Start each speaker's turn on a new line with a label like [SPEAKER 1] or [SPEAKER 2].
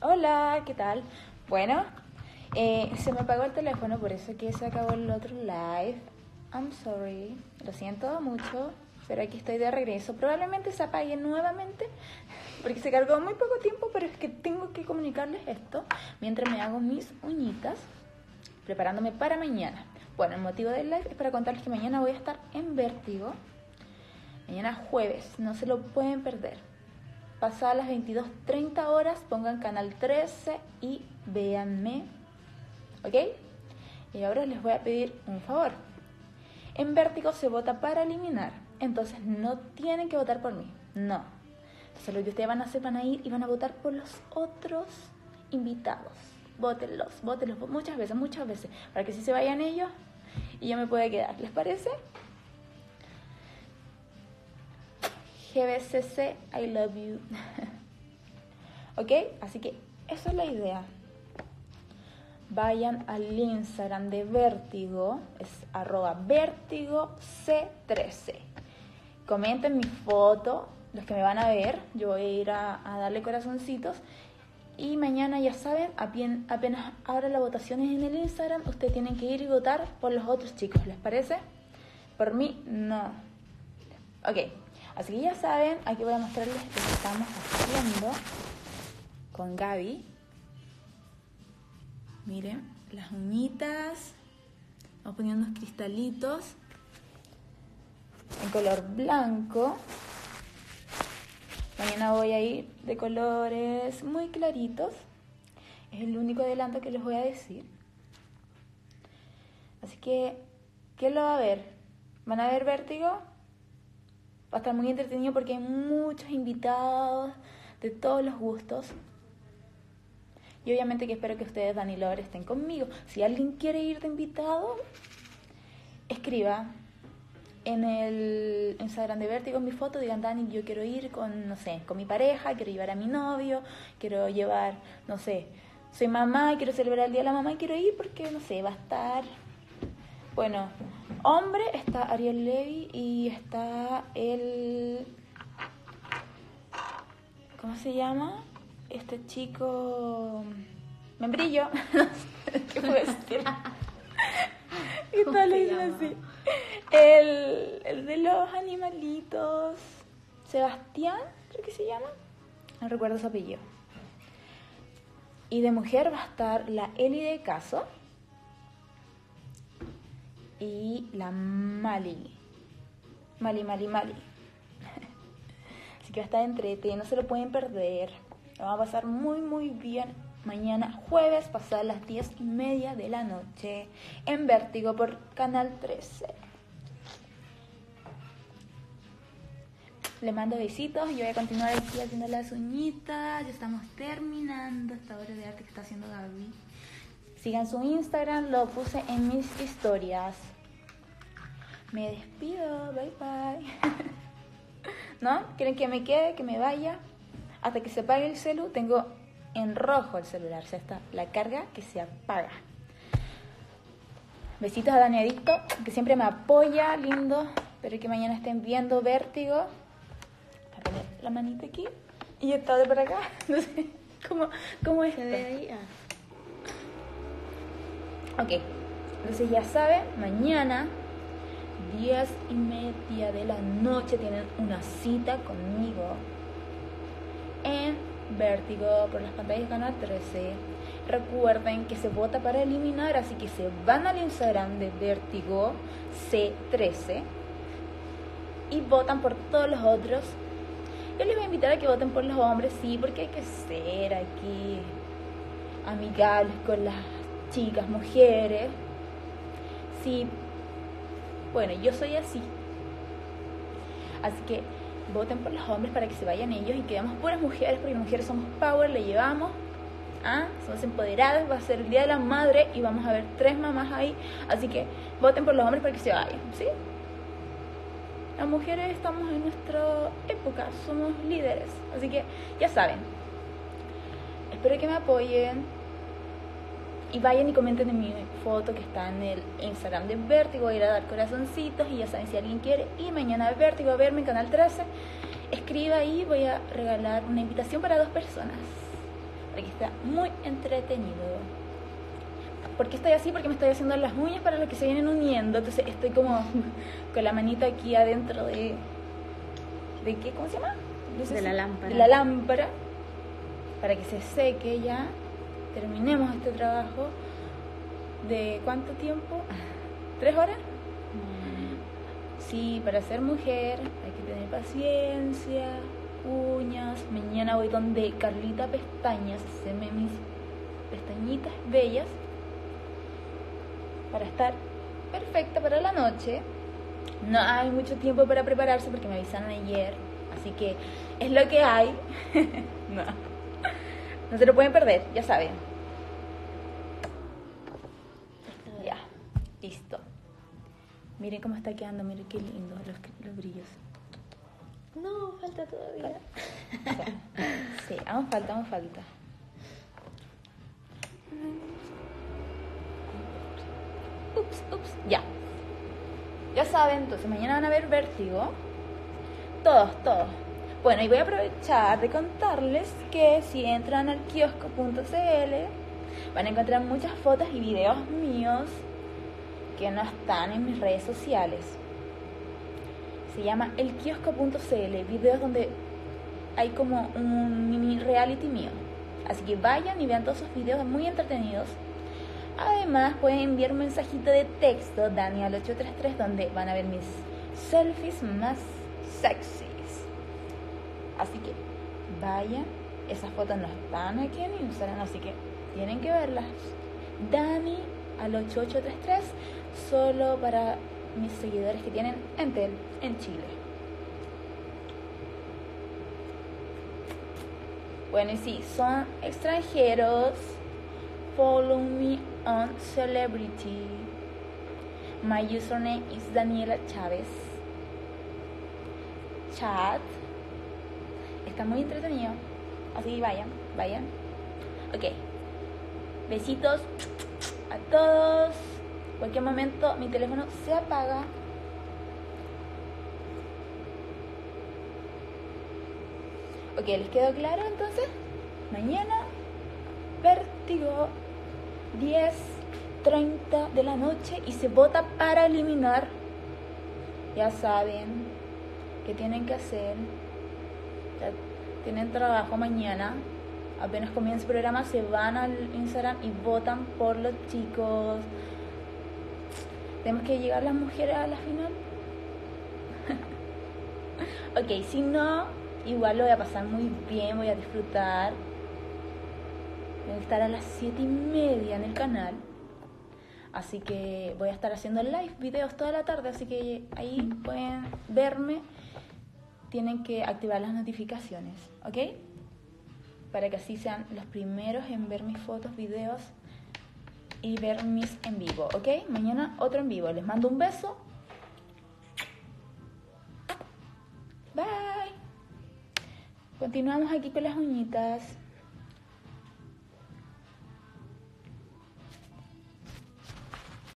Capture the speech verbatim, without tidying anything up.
[SPEAKER 1] Hola, ¿qué tal? Bueno, eh, se me apagó el teléfono, por eso que se acabó el otro live. I'm sorry, lo siento mucho, pero aquí estoy de regreso. Probablemente se apague nuevamente, porque se cargó muy poco tiempo, pero es que tengo que comunicarles esto mientras me hago mis uñitas, preparándome para mañana. Bueno, el motivo del live es para contarles que mañana voy a estar en Vértigo. Mañana jueves, no se lo pueden perder. Pasadas las veintidós treinta horas, pongan canal trece y véanme. ¿Ok? Y ahora les voy a pedir un favor. En Vértigo se vota para eliminar. Entonces no tienen que votar por mí. No. Entonces lo que ustedes van a hacer, van a ir y van a votar por los otros invitados. Vótenlos, vótenlos muchas veces, muchas veces. Para que si se vayan ellos y yo me pueda quedar. ¿Les parece? G B C C, I love you. ¿Ok? Así que esa es la idea. Vayan al Instagram de Vértigo, es arroba vértigo c trece. Comenten mi foto, los que me van a ver. Yo voy a ir a, a darle corazoncitos. Y mañana, ya saben, apenas abra la votación en el Instagram, ustedes tienen que ir y votar por los otros chicos. ¿Les parece? Por mí, no. Ok. Así que ya saben, aquí voy a mostrarles lo que estamos haciendo con Gaby. Miren, las uñitas. Vamos poniendo unos cristalitos en color blanco. Mañana voy a ir de colores muy claritos. Es el único adelanto que les voy a decir. Así que, ¿quién lo va a ver? ¿Van a ver Vértigo? Va a estar muy entretenido porque hay muchos invitados de todos los gustos. Y obviamente que espero que ustedes, Dani y Lore, estén conmigo. Si alguien quiere ir de invitado, escriba en el Instagram de Vértigo, en mi foto, digan: Dani, yo quiero ir con, no sé, con mi pareja, quiero llevar a mi novio, quiero llevar, no sé, soy mamá, quiero celebrar el Día de la Mamá y quiero ir porque, no sé, va a estar... Bueno, hombre, está Ariel Levy y está el... ¿Cómo se llama? Este chico... Membrillo. ¿Qué puedo decir? ¿Qué tal le dicen así? El, el de los animalitos. Sebastián, creo que se llama. No recuerdo su apellido. Y de mujer va a estar la Eli de Caso. Y la Mali. Mali, Mali, Mali. Así que va a estar entretenido, no se lo pueden perder. Lo van a pasar muy, muy bien. Mañana jueves, pasadas las diez y media de la noche, en Vértigo por Canal trece. Le mando besitos. Yo voy a continuar aquí haciendo las uñitas. Ya estamos terminando esta obra de arte que está haciendo Gaby. Sigan su Instagram, lo puse en mis historias. Me despido, bye bye. ¿No? ¿Quieren que me quede, que me vaya? Hasta que se apague el celu, tengo en rojo el celular. O sea, está la carga que se apaga. Besitos a Dani Adicto, que siempre me apoya, lindo. Espero que mañana estén viendo Vértigo. Voy a poner la manita aquí. Y esta de por acá. No sé cómo, cómo es.
[SPEAKER 2] Se ve ahí. Ah.
[SPEAKER 1] Ok, entonces ya saben, mañana, diez y media de la noche, tienen una cita conmigo en Vértigo por las pantallas de Canal trece. Recuerden que se vota para eliminar, así que se van al Instagram de Vértigo C trece y votan por todos los otros. Yo les voy a invitar a que voten por los hombres, sí, porque hay que ser aquí amigables con las chicas, mujeres. Sí, bueno, yo soy así. Así que voten por los hombres para que se vayan ellos y quedemos puras mujeres, porque las mujeres somos power, le llevamos, ¿ah? Somos empoderadas. Va a ser el Día de la Madre y vamos a ver tres mamás ahí. Así que voten por los hombres para que se vayan, ¿sí? Las mujeres estamos en nuestra época, somos líderes. Así que ya saben. Espero que me apoyen. Y vayan y comenten en mi foto que está en el Instagram de Vértigo. Voy a ir a dar corazoncitos y ya saben, si alguien quiere. Y mañana Vértigo a verme en Canal trece. Escriba ahí, voy a regalar una invitación para dos personas. porque está muy entretenido. ¿Por qué estoy así? Porque me estoy haciendo las uñas para los que se vienen uniendo. Entonces estoy como con la manita aquí adentro de... ¿De qué? ¿Cómo se llama? No sé
[SPEAKER 2] De
[SPEAKER 1] si-
[SPEAKER 2] la lámpara.
[SPEAKER 1] De la lámpara. Para que se seque ya. Terminemos este trabajo. ¿De cuánto tiempo? ¿Tres horas? Sí, para ser mujer hay que tener paciencia, uñas. Mañana voy donde Carlita Pestañas, hacerme mis pestañitas bellas para estar perfecta para la noche. No hay mucho tiempo para prepararse porque me avisaron ayer, así que es lo que hay. no. no se lo pueden perder, ya saben. Ya, listo. Miren cómo está quedando, miren qué lindo los, los brillos.
[SPEAKER 2] No, falta todavía.
[SPEAKER 1] Sí, aún falta, aún falta. Ups, ups, ya. Ya saben, entonces mañana van a ver Vértigo. Todos, todos. Bueno, y voy a aprovechar de contarles que si entran al kiosco punto c l van a encontrar muchas fotos y videos míos que no están en mis redes sociales. Se llama el kiosco punto c l, videos donde hay como un mini reality mío. Así que vayan y vean todos esos videos muy entretenidos. Además pueden enviar un mensajito de texto Dani al ocho tres tres donde van a ver mis selfies más sexys. Así que vayan, esas fotos no están aquí en Instagram, así que tienen que verlas. Dani al ocho ocho tres tres, solo para mis seguidores que tienen Entel en Chile. Bueno, y si son extranjeros, follow me on Celebrity. My username is Daniela Chávez. Chat. Está muy entretenido. Así que vayan, vayan. Ok. Besitos a todos. En cualquier momento mi teléfono se apaga. Ok, ¿les quedó claro entonces? Mañana, Vértigo, diez treinta de la noche y se vota para eliminar. Ya saben qué tienen que hacer. Ya tienen trabajo mañana. Apenas comienza el programa, se van al Instagram y votan por los chicos. Tenemos que llegar las mujeres a la final. Ok, si no, igual lo voy a pasar muy bien, voy a disfrutar. Voy a estar a las siete y media en el canal. Así que voy a estar haciendo live videos toda la tarde, así que ahí pueden verme. Tienen que activar las notificaciones, ¿ok? Para que así sean los primeros en ver mis fotos, videos y ver mis en vivo, ¿ok? Mañana otro en vivo. Les mando un beso. Bye. Continuamos aquí con las uñitas.